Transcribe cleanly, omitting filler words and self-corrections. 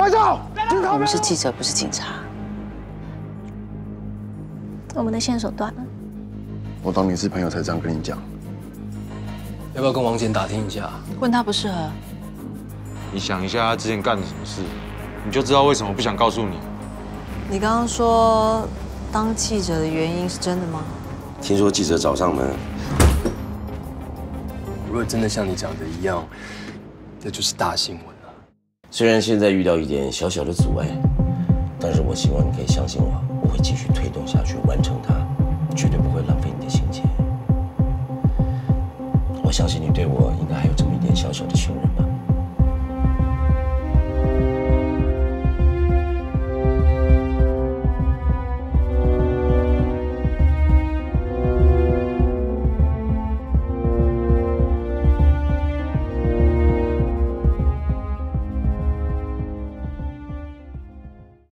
拍照！ 我们是记者，不是警察。 我们的线索断了。 我当你是朋友才这样跟你讲。 要不要跟王简打听一下？ 问他不适合。 你想一下他之前干了什么事，你就知道为什么不想告诉你。 你刚刚说当记者的原因是真的吗？ 听说记者找上门。 如果真的像你讲的一样，这就是大新闻了。 虽然现在遇到一点小小的阻碍，但是我希望你可以相信我，我会继续推动下去，完成它，绝对不会浪费你的心血。我相信你对我应该还有这么一点小小的信任。